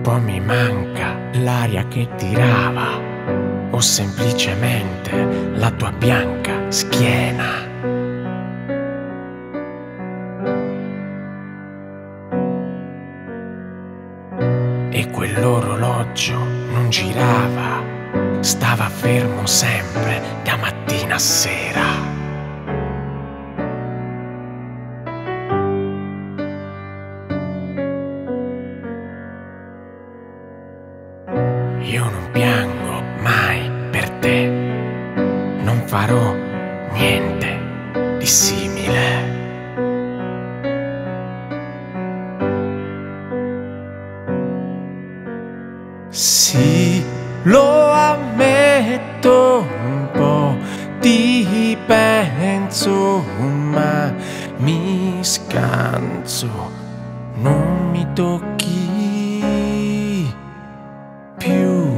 po' mi manca l'aria che tirava, o semplicemente la tua bianca schiena. E quell'orologio non girava, stava fermo sempre da mattina a sera. Io non piango mai per te, non farò niente di simile. Sì, lo ammetto, un po' ti penso, ma mi scanso, non mi tocchi più.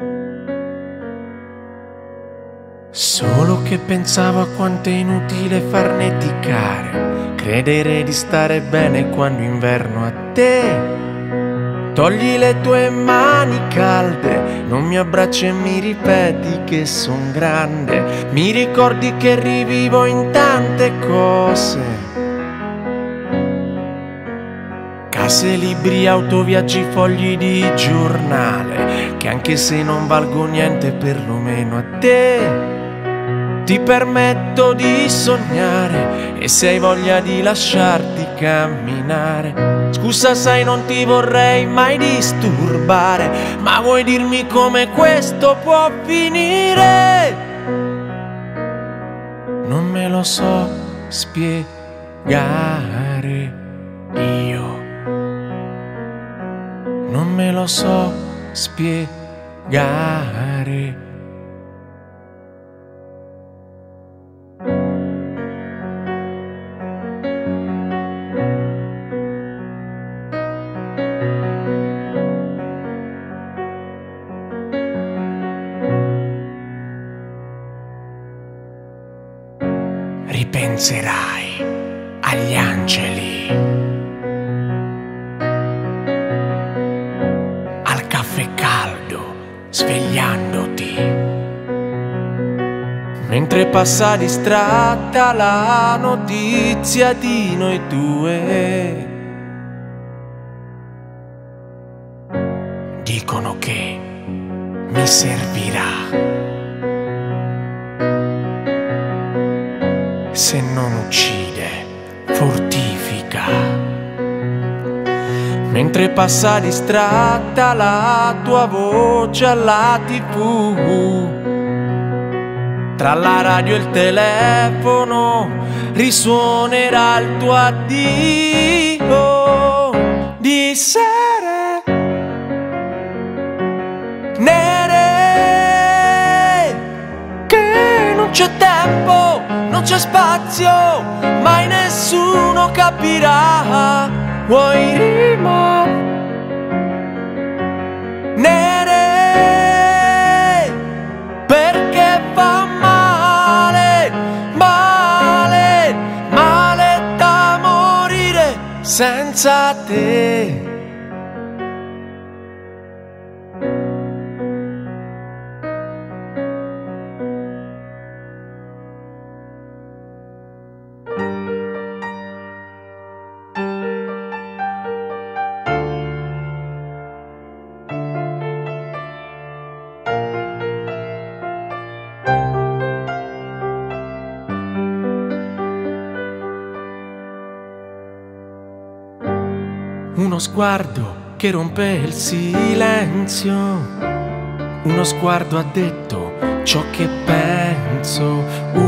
Solo che pensavo a quanto è inutile farneticare, credere di stare bene quando inverno a te. Togli le tue mani calde, non mi abbracci e mi ripeti che son grande. Mi ricordi che rivivo in tante cose: case, libri, auto, viaggi, fogli di giornale, che anche se non valgo niente perlomeno a te ti permetto di sognare. E se hai voglia di lasciarti camminare, scusa sai non ti vorrei mai disturbare, ma vuoi dirmi come questo può finire? Non me lo so spiegare io, non me lo so spiegare. Ripenserai agli angeli, al caffè caldo svegliandoti, mentre passa distratta la notizia di noi due. Dicono che mi servirà, se non uccide, fortifica. Mentre passa distratta la tua voce alla TV, tra la radio e il telefono risuonerà il tuo addio di sere nere, che non c'è tempo, non c'è spazio, mai nessuno capirà. Vuoi rimanere perché fa male, male, male da morire senza te. Uno sguardo che rompe il silenzio, uno sguardo ha detto ciò che penso,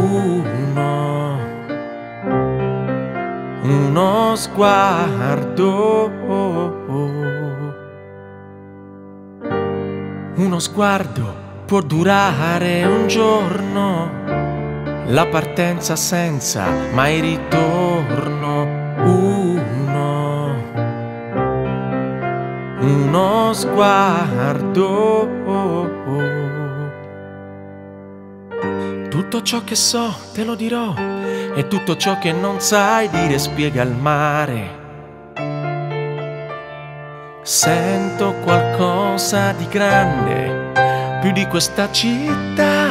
uno sguardo, uno sguardo può durare un giorno, la partenza senza mai ritorno, uno sguardo. Tutto ciò che so te lo dirò, e tutto ciò che non sai dire spiega al mare Sento qualcosa di grande, più di questa città.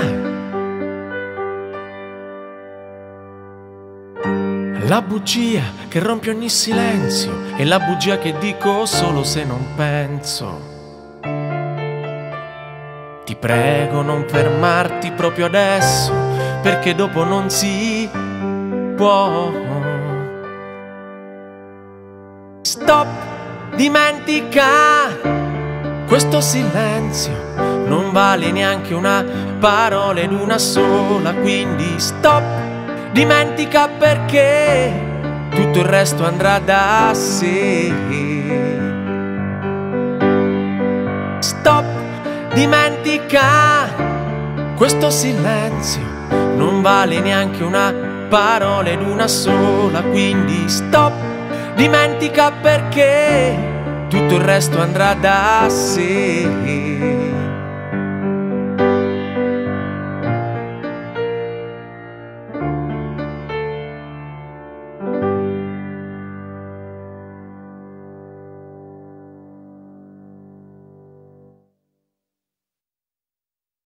La bugia che rompe ogni silenzio e la bugia che dico solo se non penso. Ti prego non fermarti proprio adesso, perché dopo non si può. Stop, dimentica questo silenzio, non vale neanche una parola ed una sola, quindi stop, dimentica perché tutto il resto andrà da sé. Stop, dimentica questo silenzio, non vale neanche una parola ed una sola, quindi stop, dimentica perché tutto il resto andrà da sé.